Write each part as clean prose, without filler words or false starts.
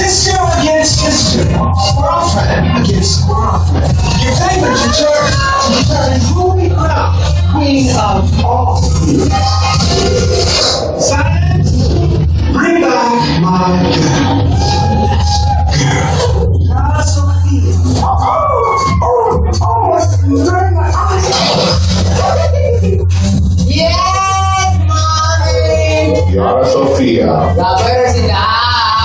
Sister against sister. Girlfriend against girlfriend. Your favorite determined who we crown queen of all. Silence. Bring back my girl. Yara Sofia. Yes, mommy. Yara Sofia. Y'all better sit down.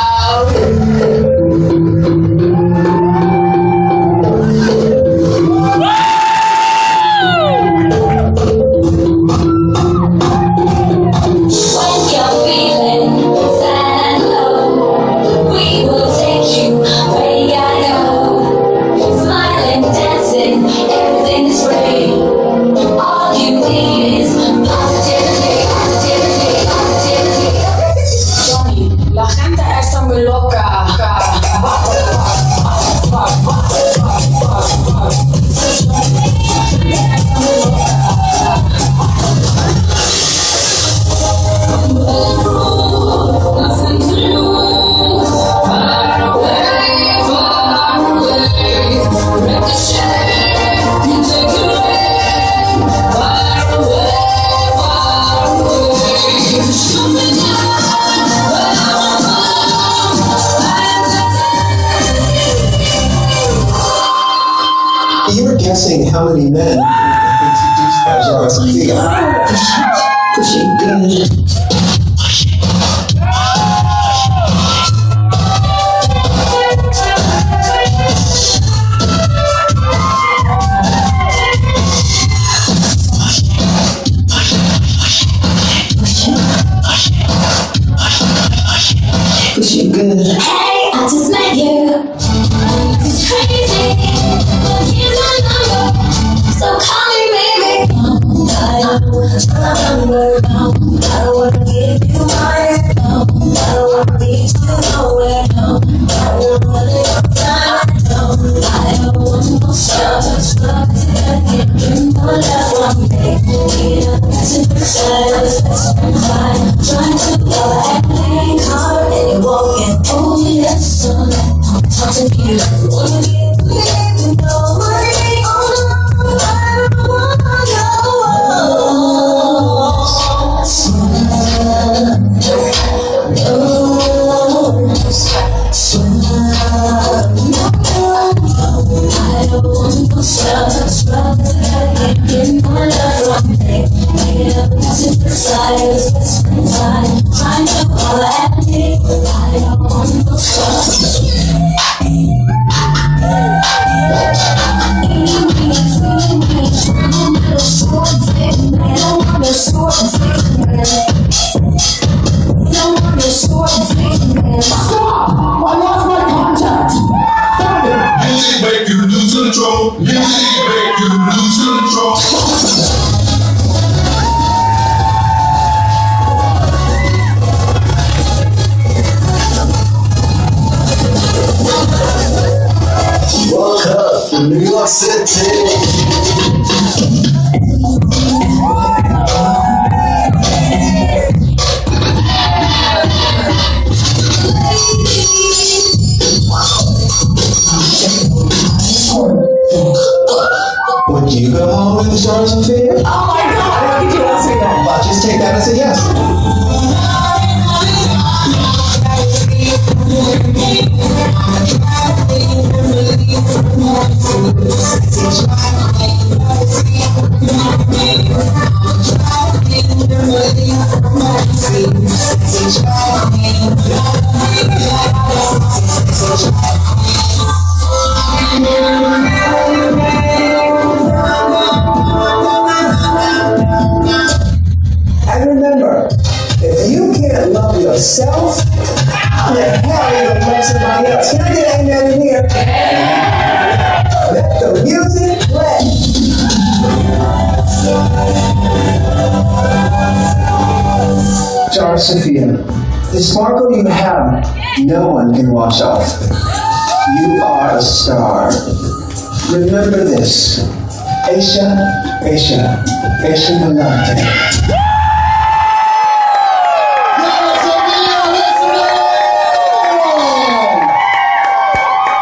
You were guessing how many men introduced by Yara Sofia. Pushing good. Pushing good. Hey, I just met you. It's crazy, but here's my number, so call me baby. I don't wanna give you mine. I don't wanna leave you nowhere. I don't wanna your time. I don't want no stars, but I can't bring no love one day. That's it, that's fine. Trying to go and play hard, and you won't get over your son. Talk to me, wanna get you know my name. I don't wanna I don't want no stars, but I can't get my love one day. That's it, desires, best friends, I'm trying to call at me. I don't want no stars. Stop! I lost my contact. Found it. Music make you lose control. Music make you lose control. Welcome to New York City. Would you go home with Yara Sofia? Oh my God, how could you answer that? Well, just take that as a yes. And remember, if you can't love yourself, how the hell are you going to love somebody else? Can I get an amen in here? Let the music play. Yara Sofia, the sparkle you have, no one can wash off. You are a star. Remember this. Aisha Malante.